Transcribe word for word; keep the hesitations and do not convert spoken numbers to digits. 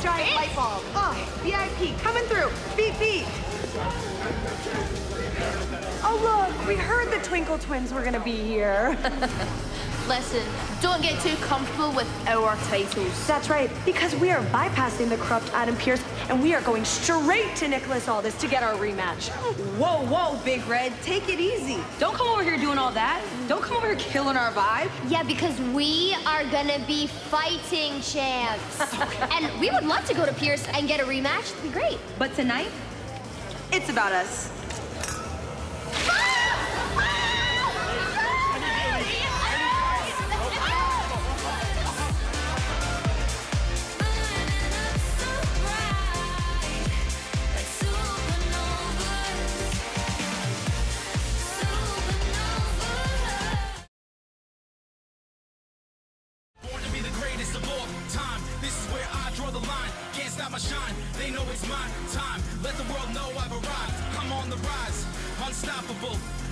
giant light bulb. Oh, V I P, coming through. Beat, beat. Oh, look, we heard the Twinkle Twins were gonna be here. Listen, don't get too comfortable with our titles. That's right, because we are bypassing the corrupt Adam Pearce, and we are going straight to Nicholas Aldis to get our rematch. Whoa, whoa, Big Red, take it easy. Don't come over here doing all that. Don't come over here killing our vibe. Yeah, because we are gonna be fighting champs. And we would love to go to Pierce and get a rematch. It'd be great. But tonight, it's about us. They know it's my time. Let the world know I've arrived. I'm on the rise, unstoppable.